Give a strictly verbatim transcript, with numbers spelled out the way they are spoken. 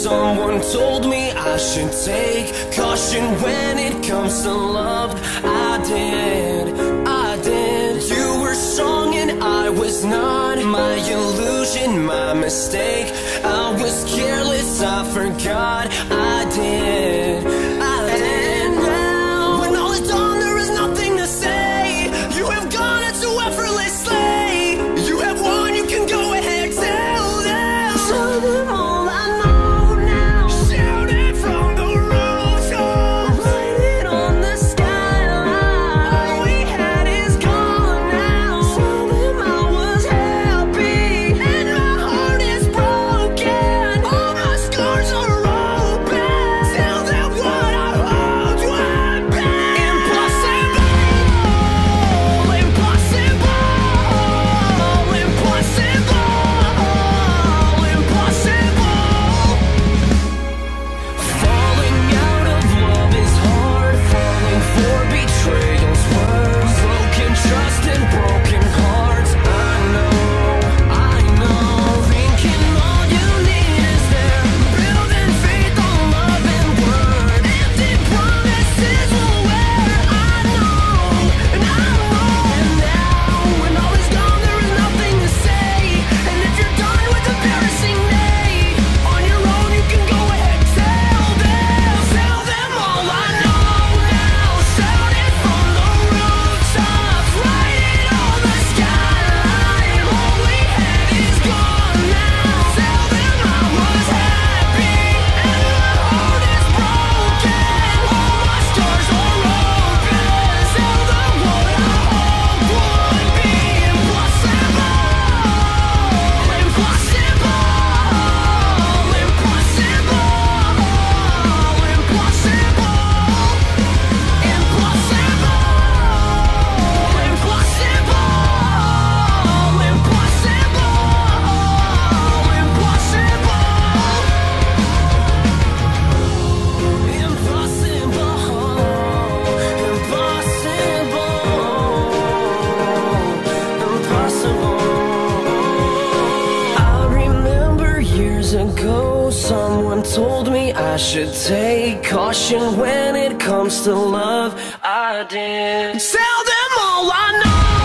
Someone told me I should take caution when it comes to love. I did, I did. You were strong and I was not. My illusion, my mistake. I was careless, I forgot. I did, I did. And now, when all is done, there is nothing to say. You have gone into effortlessly. You have won, you can go ahead, tell them. Tell them all I know now. Shout it from the rooftop. Write it on the skyline. All we had is gone now. Tell them I was happy and my heart is broken. All my scars are open. Tell them what I hoped would be. Impossible, impossible, impossible, impossible. Falling out of love is hard. Falling for betrayal's worse. Broken trust and broken hearts. I know, I know. Thinking all you need is there. Building faith on love and word. Empty promises will wear. I know, and I know. And now, when all is gone, there is nothing to say. And if you're done with embarrassing me, on your own you can go ahead, tell them. Tell them all I know now. Shout it from the rooftops. Write it on the skyline. All we had is gone now. Tell them I was happy and my heart is broken. All my stars are open. Tell them what I hope would be. Impossible, impossible, I remember years ago, someone told me I should take caution when it comes to love. I did. Tell them all I know.